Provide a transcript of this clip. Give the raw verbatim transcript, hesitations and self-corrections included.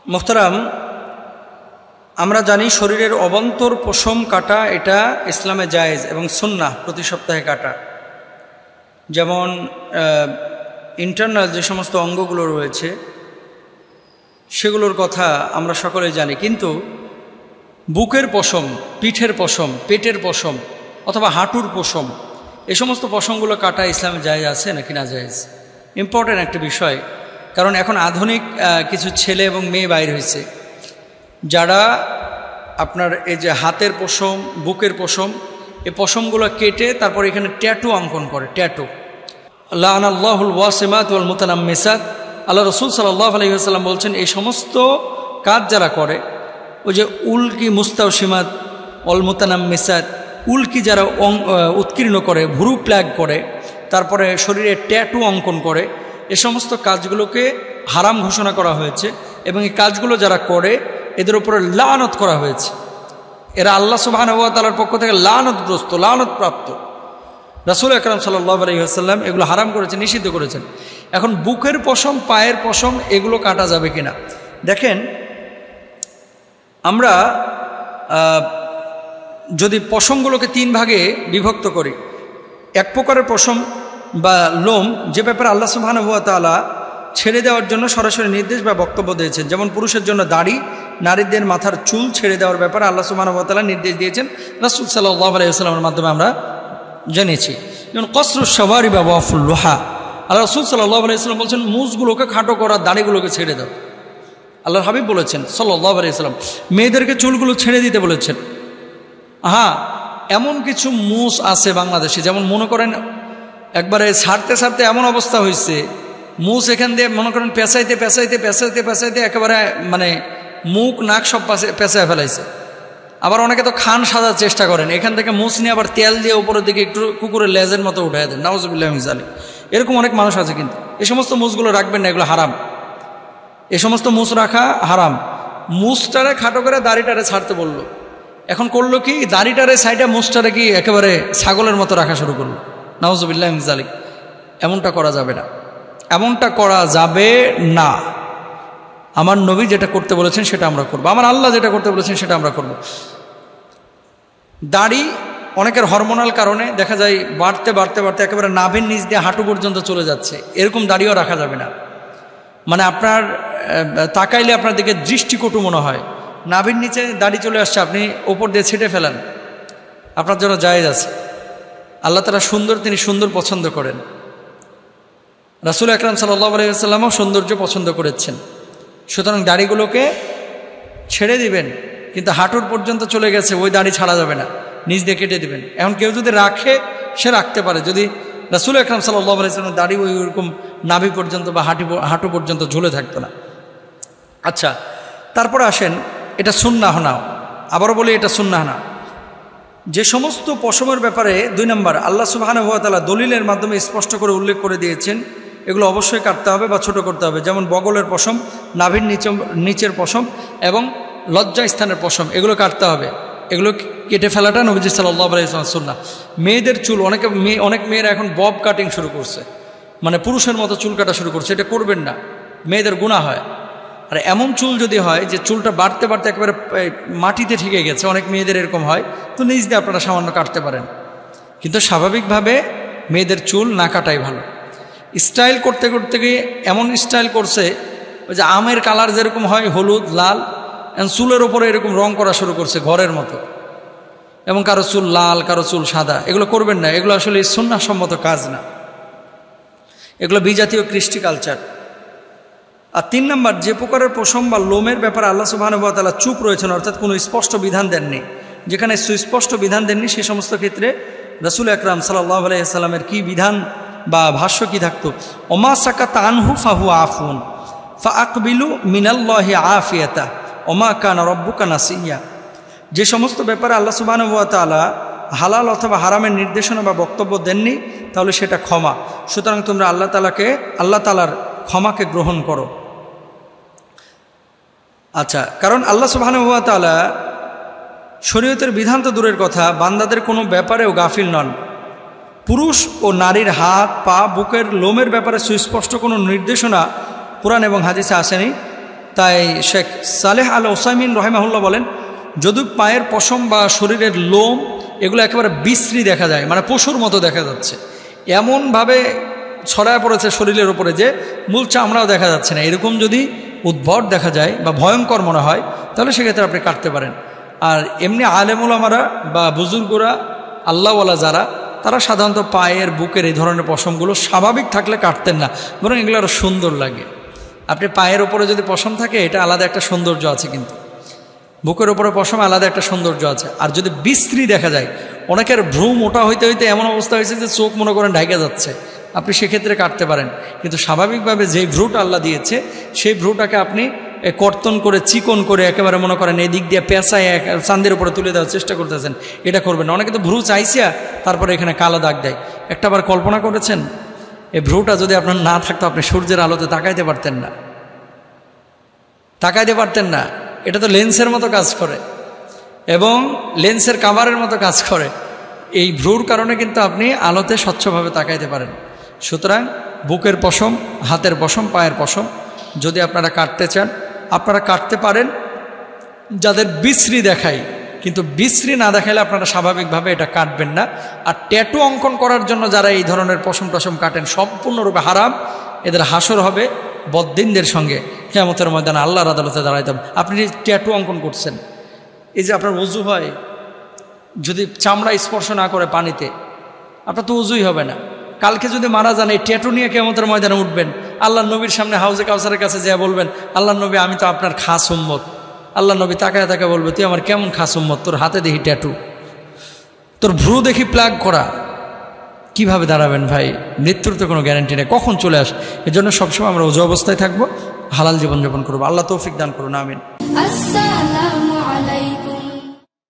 মোহতারাম, আমরা জানি শরীরের অভ্যন্তর পশম কাটা এটা ইসলামে জায়েজ এবং সুন্নাহ প্রতি সপ্তাহে কাটা। যেমন ইন্টারনাল যে সমস্ত অঙ্গগুলো রয়েছে সেগুলোর কথা আমরা সকলেই জানি, কিন্তু বুকের পশম, পিঠের পশম, পেটের পশম অথবা হাঁটুর পশম, এই সমস্ত পশমগুলো কাটা ইসলামে জায়েজ আছে নাকি না জায়েজ? ইম্পর্ট্যান্ট একটা বিষয়, কারণ এখন আধুনিক কিছু ছেলে এবং মেয়ে বাইর হয়েছে যারা আপনার এই যে হাতের পশম, বুকের পশম, এই পশমগুলো কেটে তারপর এখানে ট্যাটু অঙ্কন করে। ট্যাটু লাআনাল্লাহুল ওয়াসিমাত ওয়াল মুতানাম্মিসাত, আল্লাহ রসুল সাল্লাল্লাহু আলাইহি ওয়াসাল্লাম বলছেন এই সমস্ত কাজ যারা করে, ওই যে উল্কি মুস্তাওসিমাত ওয়াল মুতানাম্মিসাত, উল্কি যারা উৎকীর্ণ করে, ভুরু প্ল্যাগ করে, তারপরে শরীরে ট্যাটু অঙ্কন করে, এ সমস্ত কাজগুলোকে হারাম ঘোষণা করা হয়েছে এবং এই কাজগুলো যারা করে এদের উপরে লানত করা হয়েছে। এরা আল্লাহ সুবহানাহু ওয়া তাআলার পক্ষ থেকে লানতগ্রস্ত, লানতপ্রাপ্ত। রাসূল আকরাম সাল্লাল্লাহু আলাইহি ওয়াসাল্লাম এগুলো হারাম করেছেন, নিষিদ্ধ করেছেন। এখন বুকের পশম, পায়ের পশম এগুলো কাটা যাবে কিনা? দেখেন, আমরা যদি পশমগুলোকে তিন ভাগে বিভক্ত করি, এক প্রকারের পশম বা লোম যে ব্যাপারে আল্লাহ সুবহানাহু ওয়া তাআলা ছেড়ে দেওয়ার জন্য সরাসরি নির্দেশ বা বক্তব্য দিয়েছেন, যেমন পুরুষের জন্য দাড়ি, নারীদের মাথার চুল ছেড়ে দেওয়ার ব্যাপারে আল্লাহ সুবহানাহু ওয়া তাআলা নির্দেশ দিয়েছেন, রাসূল সাল্লাল্লাহু আলাইহি ওয়াসাল্লামের মাধ্যমে আমরা জেনেছি। যেমন কসরুশ শাওয়ারিব ওয়া ওয়াফুল লুহা, আল্লাহ রাসূল সাল্লাল্লাহু আলাইহি ওয়াসাল্লাম বলছেন মুজগুলোকে খাটো করা, দাড়িগুলোকে ছেড়ে দাও। আল্লাহর হাবিব বলেছেন সাল্লাল্লাহু আলাইহি ওয়াসাল্লাম মেয়েদেরকে চুলগুলো ছেড়ে দিতে বলেছেন। হ্যাঁ, এমন কিছু মুস আছে বাংলাদেশে, যেমন মনে করেন একবারে ছাড়তে ছাড়তে এমন অবস্থা হয়েছে, মুস এখান দিয়ে মনে করেন পেঁচাইতে পেঁচাইতে পেঁচাইতে পেঁচাইতে একেবারে মানে মুখ নাক সব পেঁচায় ফেলাইছে। আবার অনেকে তো খান সাজার চেষ্টা করেন, এখান থেকে মুস নিয়ে আবার তেল দিয়ে উপরের দিকে একটু কুকুরের লেজের মতো উঠাই দেন, নাউজুবিল্লাহি মিন যালিক। এরকম অনেক মানুষ আছে, কিন্তু এই সমস্ত মুসগুলো রাখবেন না, এগুলো হারাম। এই সমস্ত মুস রাখা হারাম। মুসটারে খাটো করে দাড়িটারে ছাড়তে বললো, এখন করলো কি, দাড়িটারে সাইডে মুসটারে কি একেবারে ছাগলের মতো রাখা শুরু করলো, নাউজুবিল্লাহি মিন যালিক। এমনটা করা যাবে না, এমনটা করা যাবে না। আমার নবী যেটা করতে বলেছেন সেটা আমরা করব, আমার আল্লাহ যেটা করতে বলেছেন সেটা আমরা করব। দাড়ি অনেকের হরমোনাল কারণে দেখা যায় বাড়তে বাড়তে বাড়তে একেবারে নাভির নিচ দিয়ে হাঁটু পর্যন্ত চলে যাচ্ছে, এরকম দাড়িও রাখা যাবে না। মানে আপনার তাকাইলে আপনার দিকে দৃষ্টিকটু মনে হয়, নাভির নিচে দাড়ি চলে আসছে, আপনি ওপর দিয়ে ছেটে ফেলেন, আপনার জন্য জায়েজ আছে। আল্লাহ তাআলা সুন্দর, তিনি সুন্দর পছন্দ করেন। রাসূল আকরাম সাল্লাল্লাহু আলাইহি ওয়াসাল্লামও সৌন্দর্য পছন্দ করেছেন। সুতরাং দাড়িগুলোকে ছেড়ে দিবেন, কিন্তু হাঁটুর পর্যন্ত চলে গেছে ওই দাড়ি ছাড়া যাবে না, নিচ দিয়ে কেটে দিবেন। এখন কেউ যদি রাখে সে রাখতে পারে, যদি রাসূল আকরাম সাল্লাল্লাহু আলাইহি ওয়াসাল্লামের দাড়ি ওই ওরকম নাভি পর্যন্ত বা হাঁটু হাঁটু পর্যন্ত ঝুলে থাকতো না। আচ্ছা, তারপরে আসেন, এটা সুন্নাহ না, আবারও বলি এটা সুন্নাহ না। যে সমস্ত পশমের ব্যাপারে দুই নম্বর আল্লাহ সুবহানাহু ওয়া তাআলা দলিলের মাধ্যমে স্পষ্ট করে উল্লেখ করে দিয়েছেন, এগুলো অবশ্যই কাটতে হবে বা ছোট করতে হবে। যেমন বগলের পশম, নাভির নিচ নিচের পশম এবং লজ্জা স্থানের পশম, এগুলো কাটতে হবে। এগুলো কেটে ফেলাটা নবীজি সাল্লাল্লাহু আলাইহি ওয়াসাল্লাম সুন্নাহ। মেয়েদের চুল, অনেকে মেয়ে অনেক মেয়েরা এখন বব কাটিং শুরু করছে, মানে পুরুষের মতো চুল কাটা শুরু করছে, এটা করবেন না, মেয়েদের গুনাহ হয়। আর এমন চুল যদি হয় যে চুলটা বাড়তে বাড়তে একেবারে মাটিতে ঠেকে গেছে, অনেক মেয়েদের এরকম হয়, তো নিজ দিয়ে আপনারা সামান্য কাটতে পারেন, কিন্তু স্বাভাবিকভাবে মেয়েদের চুল না কাটাই ভালো। স্টাইল করতে করতে গিয়ে এমন স্টাইল করছে, ওই যে আমের কালার যেরকম হয় হলুদ লাল, চুলের ওপরে এরকম রং করা শুরু করছে ঘরের মতো, এবং কারো চুল লাল, কারো চুল সাদা। এগুলো করবেন না, এগুলো আসলে সুন্নাহসম্মত কাজ না, এগুলো বিজাতীয় কৃষ্টি কালচার। আর তিন নম্বর, যে প্রকারের পশম বা লোমের ব্যাপারে আল্লাহ সুবহানাহু ওয়া তাআলা চুপ রয়েছেন, অর্থাৎ কোনো স্পষ্ট বিধান দেননি, যেখানে সুস্পষ্ট বিধান দেননি সেই সমস্ত ক্ষেত্রে রাসূল আকরাম সাল্লাল্লাহু আলাইহি ওয়াসাল্লামের কি বিধান বা ভাষ্য কি থাকতো? ওমা সাকাতা আনহু ফাহু আফুন ফাআকবিলু মিনাল্লাহি আফিয়াতা ওমা কানা রাব্বুকা নাসিয়া। যে সমস্ত ব্যাপারে আল্লাহ সুবহানাহু ওয়া তাআলা হালাল অথবা হারামের নির্দেশনা বা বক্তব্য দেননি, তাহলে সেটা ক্ষমা। সুতরাং তোমরা আল্লাহ তাআলাকে আল্লাহ তাআলার ক্ষমাকে গ্রহণ করো। আচ্ছা, কারণ আল্লাহ সুবহানাহু ওয়া তাআলা শরীয়তের বিধান তো দূরের কথা, বান্দাদের কোনো ব্যাপারেও গাফিল নন। পুরুষ ও নারীর হাত, পা, বুকের লোমের ব্যাপারে সুস্পষ্ট কোনো নির্দেশনা কোরআন এবং হাদিসে আসেনি। তাই শেখ সালেহ আল ওসাইমিন রহিমাহুল্লাহ বলেন, যদি পায়ের পশম বা শরীরের লোম এগুলো একেবারে বিশ্রী দেখা যায়, মানে পশুর মতো দেখা যাচ্ছে, এমনভাবে ছড়ায় পড়েছে শরীরের উপরে যে মূল চামড়াও দেখা যাচ্ছে না, এরকম যদি উদ্ভট দেখা যায় বা ভয়ঙ্কর মনে হয়, তাহলে সেক্ষেত্রে আপনি কাটতে পারেন। আর এমনি আলেম ওলামারা বা বুজুর্গরা, আল্লাহওয়ালা যারা, তারা সাধারণত পায়ের বুকের এই ধরনের পশমগুলো স্বাভাবিক থাকলে কাটতেন না, বরং এগুলো আরও সুন্দর লাগে। আপনি পায়ের ওপরে যদি পশম থাকে, এটা আলাদা একটা সৌন্দর্য আছে, কিন্তু বুকের ওপরে পশম আলাদা একটা সৌন্দর্য আছে। আর যদি বিশ্রী দেখা যায়, অনেকের ভ্রু মোটা হইতে হইতে এমন অবস্থা হয়েছে যে চোখ মনে করেন ঢাকে যাচ্ছে, আপনি সেক্ষেত্রে কাটতে পারেন। কিন্তু স্বাভাবিকভাবে যেই ভ্রুটা আল্লাহ দিয়েছে, সেই ভ্রুটাকে আপনি কর্তন করে চিকন করে একেবারে মনে করেন এই দিক দিয়ে পেঁচায় চাঁদের উপরে তুলে দেওয়ার চেষ্টা করতেছেন, এটা করবেন না। অনেকে তো ভ্রু চাইছিয়া তারপরে এখানে কালো দাগ দেয়। একটা বার কল্পনা করেছেন, এই ভ্রুটা যদি আপনার না থাকতো, আপনি সূর্যের আলোতে তাকাইতে পারতেন না, তাকাইতে পারতেন না। এটা তো লেন্সের মতো কাজ করে এবং লেন্সের কাভারের মতো কাজ করে। এই ভ্রুর কারণে কিন্তু আপনি আলোতে স্বচ্ছভাবে তাকাইতে পারেন। সুতরাং বুকের পশম, হাতের পশম, পায়ের পশম যদি আপনারা কাটতে চান, আপনারা কাটতে পারেন। যাদের বিশ্রী দেখায়, কিন্তু বিশ্রী না দেখাইলে আপনারা স্বাভাবিকভাবে এটা কাটবেন না। আর ট্যাটু অঙ্কন করার জন্য যারা এই ধরনের পশম টশম কাটেন, সম্পূর্ণরূপে হারাম। এদের হাসর হবে বদ্দিনদের সঙ্গে কিয়ামতের ময়দানে আল্লাহর আদালতে দাঁড়াইতে হবে। আপনি যে ট্যাটু অঙ্কন করছেন, এই যে আপনার ওযু হয়, যদি চামড়া স্পর্শ না করে পানিতে, আপনার তো ওযুই হবে না। কালকে যদি মারা যান, এই ট্যাটু নিয়ে কিয়ামতের ময়দানে উঠবেন, আল্লাহ নবীর সামনে হাউজে কাউসারের কাছে যা বলবেন, আল্লাহ নবী আমি তো আপনার খাস উম্মত। আল্লাহ নবী তাকায় তাকায় বলবে, তুই আমার কেমন খাস উম্মত, তোর হাতে দেখি ট্যাটু, তোর ভ্রু দেখি প্লাগ করা। কিভাবে দাঁড়াবেন ভাই? মৃত্যুর তো কোনো গ্যারান্টি নেই, কখন চলে আস। এর জন্য সবসময় আমরা ওযু অবস্থায় থাকবো, হালাল জীবনযাপন করবো। আল্লাহ তৌফিক দান করুন, আমিন।